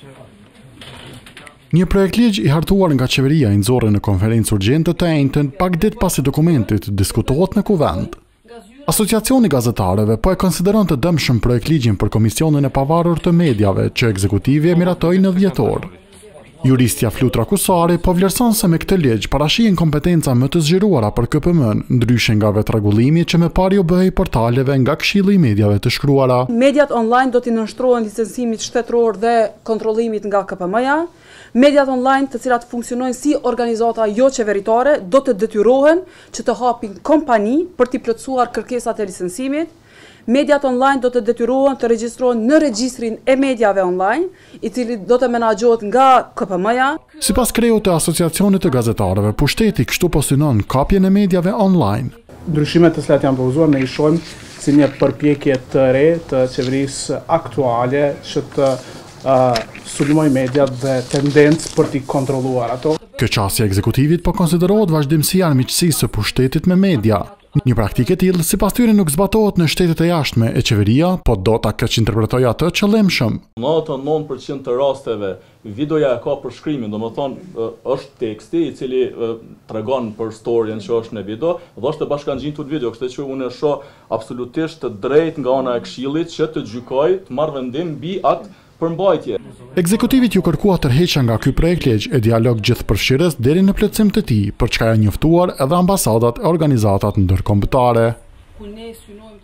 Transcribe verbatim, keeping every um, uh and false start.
Një projekt ligj i hartuar nga qeveria i nxorri në konferencë urgjente të enjtën pak ditë pasi dokumentit diskutohet në kuvend. Asociacioni gazetarëve po e konsideron të dëmshëm projekt ligjin për Komisionin e Pavarur të Mediave që ekzekutivi e miratoi në dhjetor. Juristja Flutra Kusari po vlerëson se me këtë ligj parashihen kompetenca më të zgjeruara për K P M-n, ndryshe nga vetrregullimi që më parë u bëhej portaleve nga Këshilli i Mediave të Shkruara. Mediat online do t'i nënshtrohen licencimit shtetëror dhe kontrollimit nga K P M-ja. Mediat online, të cilat funksionojnë si organizata jo qeveritare, do të detyrohen që të hapin kompani për t'i plotësuar kërkesat e licencimit. Mediat online do të detyrohen të regjistrohen në regjistrin e mediave online, i cili do të menaxhohet nga K P M-ja. Sipas kreut të Asociacionit të Gazetarëve, pushteti kështu po synon kapjen e mediave online. Ndryshimet të cilat janë propozuar ne i shohim si një përpjekje të re të qeverisë aktuale që të uh, sulmoj mediat dhe tendencë për t'i kontrolluar ato. Kjo qasje e ekzekutivit po konsiderohet vazhdimësi e armiqësisë së pushtetit me media. Një praktikë e tillë sipas tyre nuk zbatohet në shtetet e jashtme e qeveria, po do ta keq interpretojë atë qëllimshëm. Në nëntëdhjetë e nëntë përqind të rasteve videoja e ka përshkrimin, domethënë është teksti i cili tregon për storyen që është në video, dhe është e bashkangjitur video, kështu që unë e shoh absolutisht të drejtë nga ana e Këshillit që të gjykojë, të marrë vendim mbi atë përmbajtje. Ekzekutivit ju kërkua tërheqja nga ky projekt ligj e dialog gjithëpërfshirës deri në plotësim të tij, për çka janë njoftuar edhe ambasadat e organizatat ndërkombëtare.